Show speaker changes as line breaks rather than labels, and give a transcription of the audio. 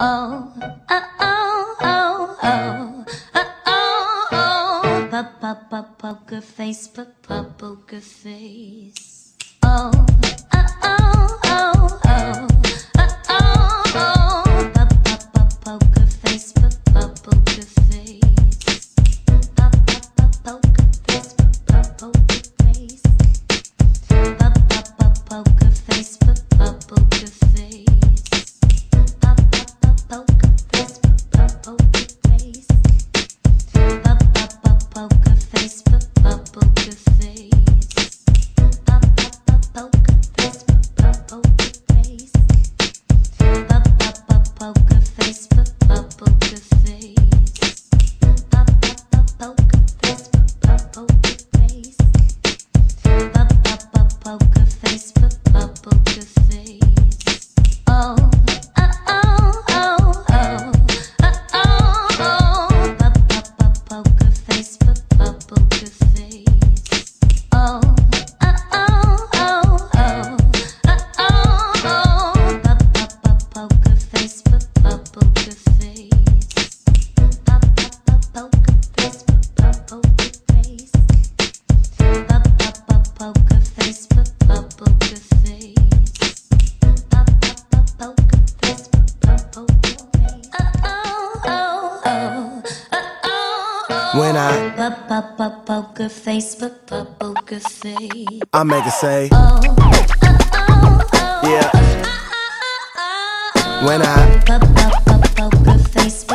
Oh, oh, oh, oh, oh, oh, oh, oh, poker face, poker face. Oh, oh, oh, oh, oh, oh, oh, poker face, poker face. Poker face, poker face. Poker face, poker face.
When
poker face, poker face.
I make it say,
Oh,
yeah. When
poker face,